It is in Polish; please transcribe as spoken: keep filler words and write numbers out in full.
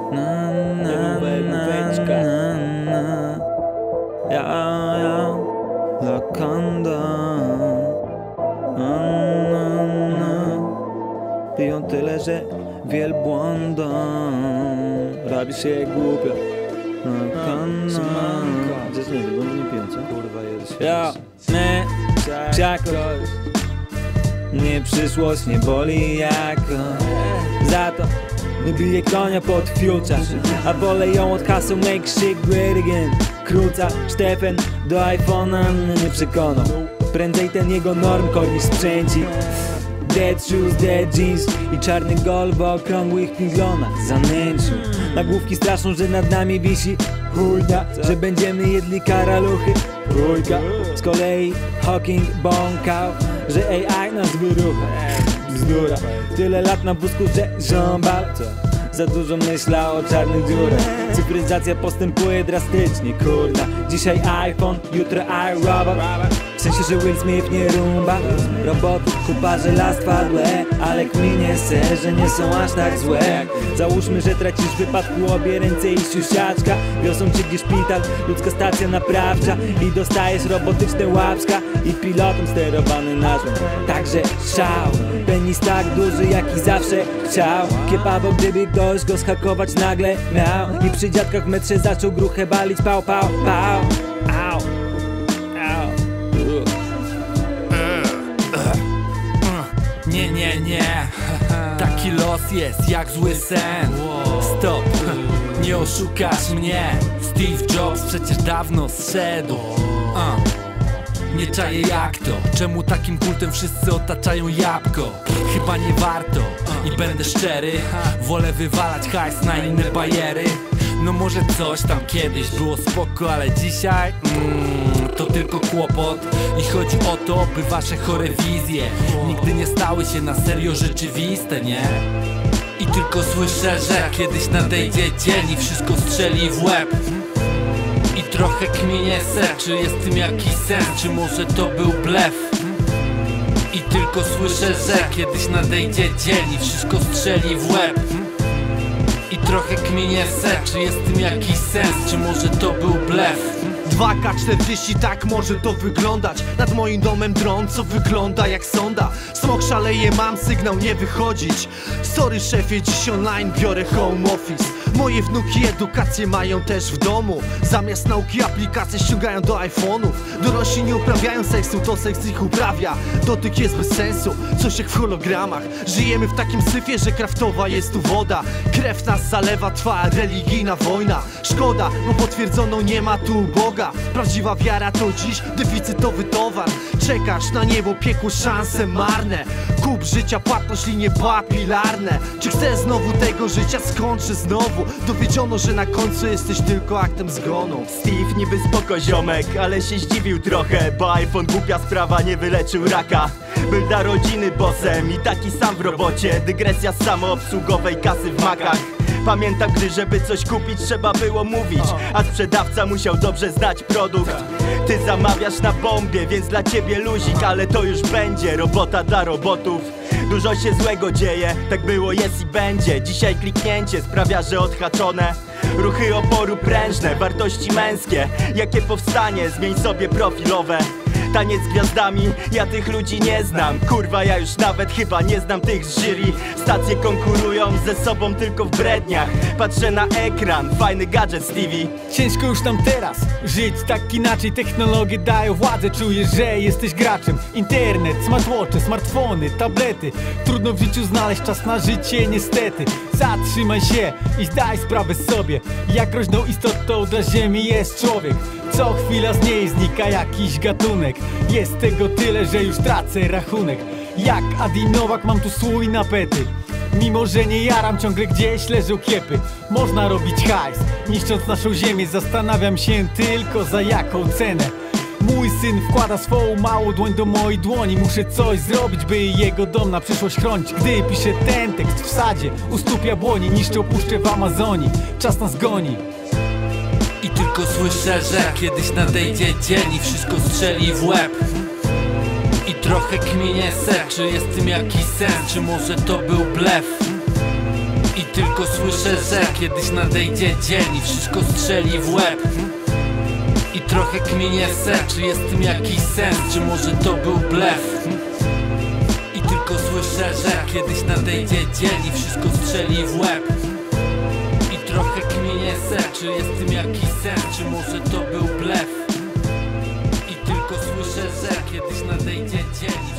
na, na, na, na, na. Ja, ja, Lakanda. Na, na, na. Piją tyle, że wielbłąda. Robi się głupio. Lakanda. Gdzieś nie wiem, bo nie piją, co? Kurwa, jest. Ja, my, psiako. Nie przyszłość nie boli jako. Za to nie bije konia pod future, a wolę ją od haseł make shit great again. Króca, Stefan do iPhone'a mnie nie przekonał. Prędzej ten jego norm kornisz sprzęci. Dead shoes, dead jeans i czarny gol w okrągłych pinglonach zanęcił. Nagłówki straszą, że nad nami wisi chujda, że będziemy jedli karaluchy. Trójka. Z kolei Hawking bąkał, że A I nas wyrucha. Bzdura. Tyle lat na wózku, że żąbal za dużo myśla o czarnych dziurach. Cyfryzacja postępuje drastycznie, kurda. Dzisiaj iPhone, jutro iRobot. W sensie, że Will Smith nie rumba. Robotów kupa żelastwa złe, ale kminie se, że nie są aż tak złe. Załóżmy, że tracisz w wypadku obie ręce i siusiaczka. Wiozą cię gdzieś szpital, ludzka stacja naprawcza i dostajesz robotyczne łapska i pilotem sterowany naszą. Także szał, penis tak duży, jaki zawsze chciał. Kiepawo, gdyby ktoś go schakować nagle miał i przy dziadkach w metrze zaczął gruchę balić. Pał, pał, pał. Au, au. Nie, nie, nie. Taki los jest jak zły sen. Stop, nie oszukasz mnie. Steve Jobs przecież dawno zszedł. uh. Nie czaję jak to. Czemu takim kultem wszyscy otaczają jabłko? Chyba nie warto i będę szczery. Wolę wywalać hajs na inne bajery. No może coś tam kiedyś było spoko, ale dzisiaj mm, to tylko kłopot. I chodzi o to, by wasze chore wizje nigdy nie stały się na serio rzeczywiste, nie? I tylko słyszę, że kiedyś nadejdzie dzień i wszystko strzeli w łeb. I trochę kminie se, czy jest w tym jakiś sens, czy może to był blef? I tylko słyszę, że kiedyś nadejdzie dzień i wszystko strzeli w łeb. I trochę kminie se, czy jest w tym jakiś sens, czy może to był blef? dwa K czterdzieści, tak może to wyglądać. Nad moim domem dron, co wygląda jak sonda. Smok szaleje, mam sygnał nie wychodzić. Sorry szefie, dziś online biorę home office. Moje wnuki edukację mają też w domu. Zamiast nauki aplikacje ściągają do iPhone'ów. Dorośli nie uprawiają seksu, to seks ich uprawia. Dotyk jest bez sensu, coś jak w hologramach. Żyjemy w takim syfie, że kraftowa jest tu woda. Krew nas zalewa, trwa religijna wojna. Szkoda, bo potwierdzono nie ma tu Boga. Prawdziwa wiara to dziś deficytowy towar. Czekasz na niebo, piekło, szanse marne. Kup życia, płatność, linie papilarne. Czy chcesz znowu tego życia? Skończę znowu. Dowiedziono, że na końcu jesteś tylko aktem zgonu. Steve niby spoko ziomek, ale się zdziwił trochę, bo iPhone głupia sprawa nie wyleczył raka. Był dla rodziny bossem i taki sam w robocie. Dygresja z samoobsługowej kasy w makach. Pamiętam, gdy żeby coś kupić trzeba było mówić, a sprzedawca musiał dobrze znać produkt. Ty zamawiasz na bombie, więc dla ciebie luzik, ale to już będzie robota dla robotów. Dużo się złego dzieje, tak było, jest i będzie. Dzisiaj kliknięcie sprawia, że odhaczone. Ruchy oporu prężne, wartości męskie. Jakie powstanie, zmień sobie profilowe. Taniec z gwiazdami, ja tych ludzi nie znam. Kurwa, ja już nawet chyba nie znam tych z jury. Stacje konkurują ze sobą tylko w bredniach. Patrzę na ekran, fajny gadżet Stevie. Ciężko już tam teraz żyć tak inaczej. Technologie dają władzę, czujesz, że jesteś graczem. Internet, smartwatche, smartfony, tablety. Trudno w życiu znaleźć czas na życie, niestety. Zatrzymaj się i zdaj sprawę sobie, jak groźną istotą dla ziemi jest człowiek. Co chwila z niej znika jakiś gatunek. Jest tego tyle, że już tracę rachunek. Jak Adi Nowak mam tu słój na pety. Mimo że nie jaram, ciągle gdzieś leżą kiepy. Można robić hajs, niszcząc naszą ziemię. Zastanawiam się tylko, za jaką cenę. Mój syn wkłada swą małą dłoń do mojej dłoni. Muszę coś zrobić, by jego dom na przyszłość chronić. Gdy piszę ten tekst w sadzie, u stóp jabłoni niszczą puszczę w Amazonii. Czas nas goni. I tylko słyszę, że kiedyś nadejdzie dzień i wszystko strzeli w łeb. I trochę kminie se, czy jest w tym jakiś sens, czy może to był blef. I tylko słyszę, że kiedyś nadejdzie dzień i wszystko strzeli w łeb. I trochę kminie se, czy jest w tym jakiś sens, czy może to był blef. I tylko słyszę, że kiedyś nadejdzie dzień i wszystko strzeli w łeb. I trochę kminie se, czy jest w tym jakiś sens, czy może to był blef. I tylko słyszę, że kiedyś nadejdzie dzień.